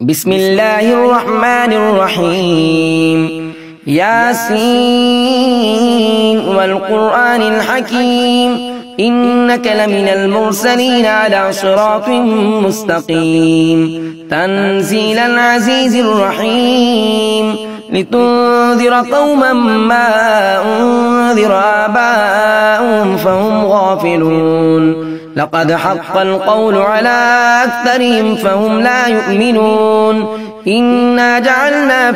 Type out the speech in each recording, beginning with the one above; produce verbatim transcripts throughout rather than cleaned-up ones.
بسم الله الرحمن الرحيم. ياسين والقرآن الحكيم إنك لمن المرسلين على صراط مستقيم تنزيل العزيز الرحيم لتنذر قوما ما أنذر آباؤهم فهم غافلون لقد حق القول على أكثرهم فهم لا يؤمنون إنا جعلنا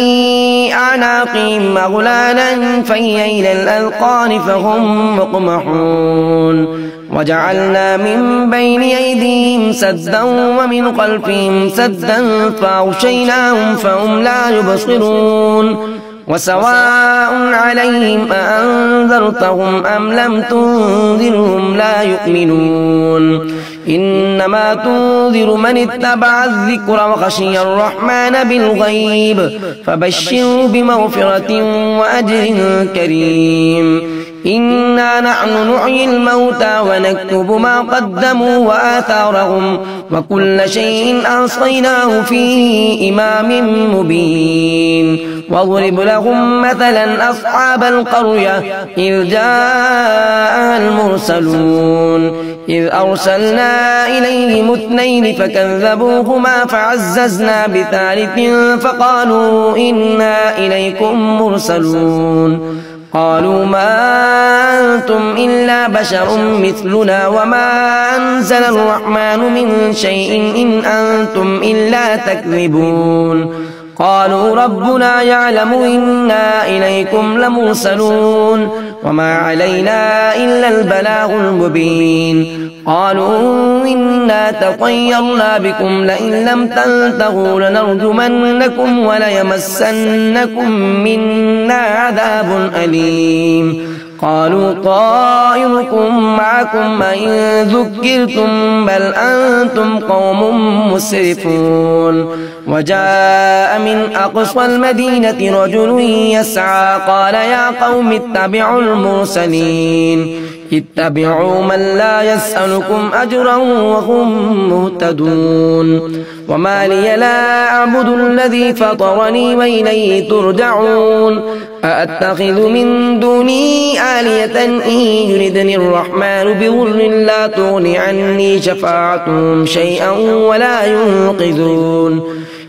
في أعناقهم أغلالا فهي إلى الأذقان فهم مقمحون وجعلنا من بين أيديهم سدا ومن خلفهم سدا فأغشيناهم فهم لا يبصرون وسواء عليهم أأنذرتهم أم لم تنذرهم لا يؤمنون إنما تنذر من اتبع الذكر وخشي الرحمن بالغيب فبشره بمغفرة وأجر كريم. إنا نحن نحيي الموتى ونكتب ما قدموا وآثارهم وكل شيء أحصيناه في إمام مبين. واضرب لهم مثلا أصحاب القرية إذ جاءها المرسلون إذ أرسلنا إليهم اثنين فكذبوهما فعززنا بثالث فقالوا إنا إليكم مرسلون قالوا ما أنتم إلا بشر مثلنا وما أنزل الرحمن من شيء إن أنتم إلا تكذبون. قالوا ربنا يعلم إنا إليكم لمرسلون وما علينا إلا البلاغ المبين. قالوا إنا تطيرنا بكم لئن لم تنتهوا لنرجمنكم وليمسنكم منا عذاب أليم. قالوا طائركم معكم إن ذكرتم بل أنتم قوم مسرفون. وجاء من أقصى المدينة رجل يسعى قال يا قوم اتبعوا المرسلين اتبعوا من لا يسألكم أجرا وهم مهتدون. وما لي لا أعبد الذي فطرني وإليه ترجعون. أأتخذ من دوني آلية إن يردني الرحمن بضر لا تغن عني شفاعتهم شيئا ولا ينقذون.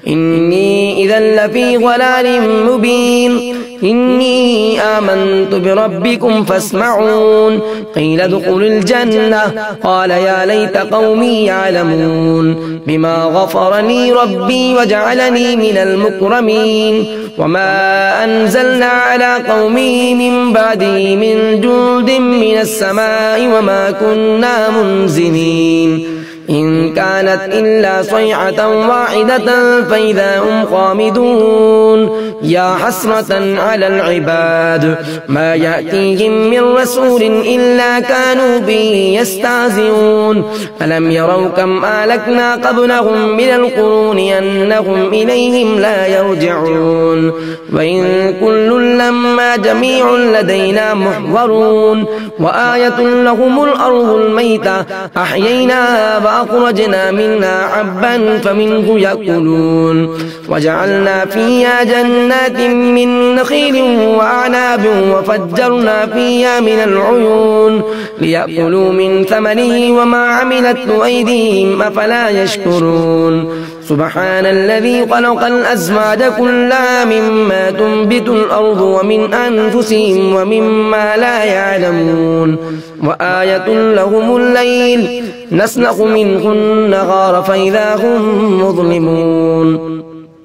إني إذا لفي ضلال مبين. إني آمنت بربكم فاسمعون. قيل ادخلوا الجنة قال يا ليت قومي يعلمون بما غفر لي ربي وجعلني من المكرمين. وما أنزلنا على قومه من بعده من جند من السماء وما كنا منزلين. إن كانت إلا صيحة واحدة فإذا هم خامدون. يا حسرة على العباد ما يأتيهم من رسول إلا كانوا به يستهزئون. ألم يروا كم أهلكنا قبلهم من القرون أنهم إليهم لا يرجعون. وإن كل لما جميع لدينا محضرون. وآية لهم الأرض الميتة أحييناها وأخرجنا منها حبا فمنه يأكلون. وجعلنا فيها جنات من نخيل وأعناب وفجرنا فيها من العيون ليأكلوا من ثمره وما عملته أيديهم أفلا يشكرون. سبحان الذي خلق الأزواج كلها مما تنبت الأرض ومن أنفسهم ومما لا يعلمون. وآية لهم الليل نسلخ منه النهار فإذا هم مظلمون.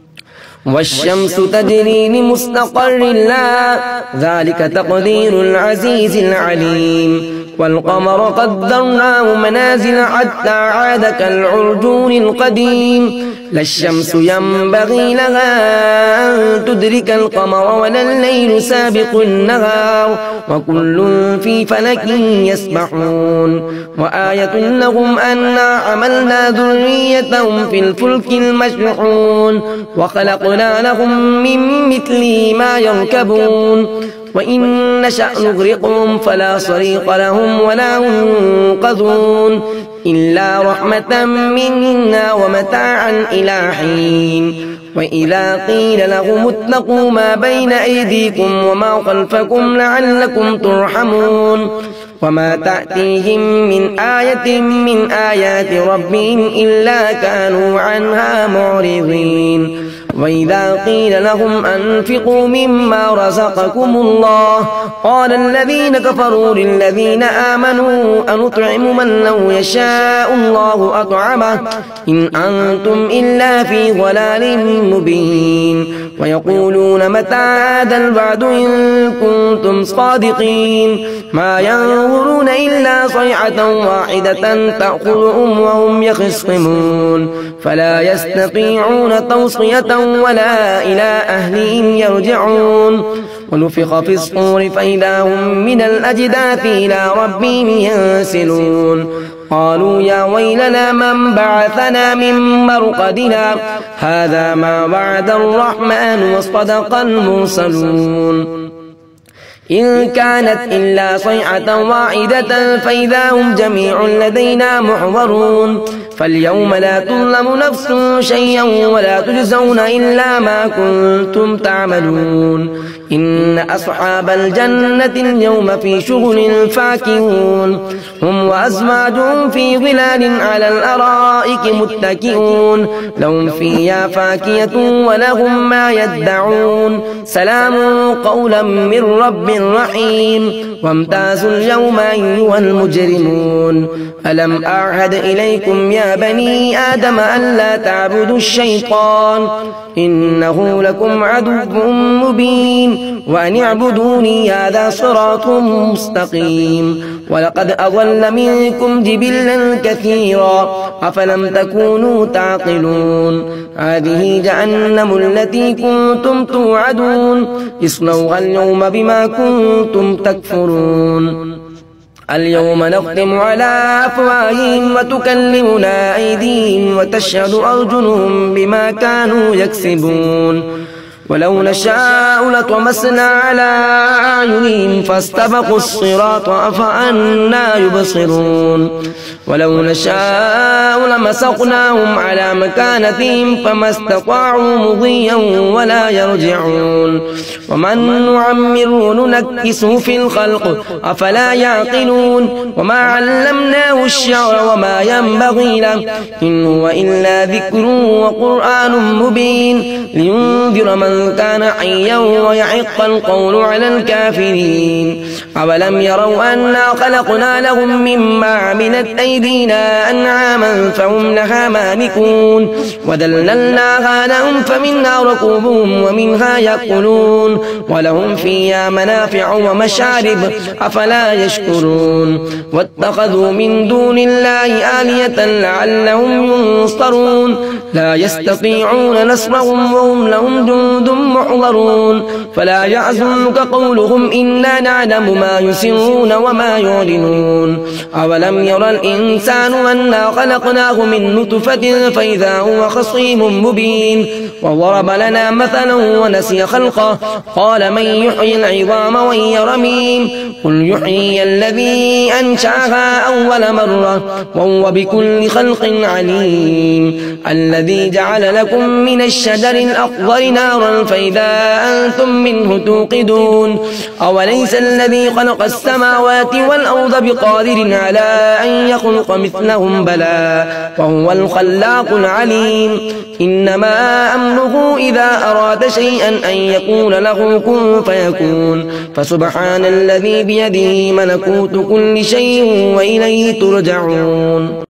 والشمس تجري لمستقر لها ذلك تقدير العزيز العليم. والقمر قدرناه منازل حتى عاد كالعرجون القديم. لا الشمس ينبغي لها أن تدرك القمر ولا الليل سابق النهار وكل في فلك يسبحون. وآية لهم أنا حملنا ذريتهم في الفلك المشحون وخلقنا لهم من مثله ما يركبون. وإن نشأ نغرقهم فلا صريخ لهم ولا هم ينقذون. إلا رحمة منا ومتاعا إلى حين وإذا قيل لهم اتقوا ما بين أيديكم وما خلفكم لعلكم ترحمون وما تأتيهم من آية من آيات ربهم إلا كانوا عنها معرضين وإذا قيل لهم أنفقوا مما رزقكم الله قال الذين كفروا للذين آمنوا أنطعم من لو يشاء الله أطعمه إن أنتم إلا في ضلال مبين ويقولون متى هذا الوعد إن كنتم صادقين ما ينظرون إلا صيحة واحدة تأخذهم وهم يخصمون فلا يستطيعون توصية ولا إلى أهلهم يرجعون ونفخ في الصور فإذا هم من الأجداث إلى ربهم ينسلون قالوا يا ويلنا من بعثنا من مرقدنا هذا ما وعد الرحمن وصدق المرسلون إن كانت إلا صيحة واحدة فإذا هم جميع لدينا محضرون فاليوم لا تظلم نفس شيئا ولا تجزون إلا ما كنتم تعملون إن أصحاب الجنة اليوم في شغل فاكهون هم وأزواجهم في ظلال على الأرائك متكئون لهم فيها فاكهة ولهم ما يدعون سلام قولا من رب رحيم وامتازوا اليوم أيها المجرمون ألم أعهد إليكم يا بني آدم ألا تعبدوا الشيطان إنه لكم عدو مبين وأن اعبدوني هذا صراط مستقيم ولقد أضل منكم جبلا كثيرا أفلم تكونوا تعقلون هذه جهنم التي كنتم توعدون اصلوها اليوم بما كنتم تكفرون اليوم نختم على أفواههم وتكلمنا أيديهم وتشهد أرجلهم بما كانوا يكسبون ولو نشاء لطمسنا على أعينهم فاستبقوا الصراط أفأنا يبصرون ولو نشاء لمسخناهم على مكانتهم فما استطاعوا مضيا ولا يرجعون ومن نعمره ننكسه في الخلق أفلا يعقلون وما علمناه الشعر وما ينبغي له إن هو إلا ذكر وقرآن مبين لينذر من كان حيا ويحق القول على الكافرين أولم يروا أنا خلقنا لهم مما عملت أيدينا أنعاما فهم لها مالكون وذللناها لهم فمنها ركوبهم ومنها يأكلون ولهم فيها منافع ومشارب أفلا يشكرون واتخذوا من دون الله آلية لعلهم ينصرون لا يستطيعون نصرهم وهم لهم جند محضرون فلا يحزنك قولهم إنا نعلم ما يسرون وما يعلنون أولم يرى الإنسان أنا خلقناه من نطفة فإذا هو خصيم مبين وضرب لنا مثلا ونسي خلقه قال من يحيي العظام وهي رميم قل يحيي الذي أنشأها أول مرة وهو بكل خلق عليم الذي جعل لكم من الشجر الأخضر نارا فإذا أنتم منه توقدون أوليس الذي خلق السماوات والأرض بقادر على أن يخلق مثلهم بلى وهو الخلاق العليم إنما أمره إذا أراد شيئا أن يقول له كن فيكون فسبحان الذي بيده ملكوت كل شيء وإليه ترجعون.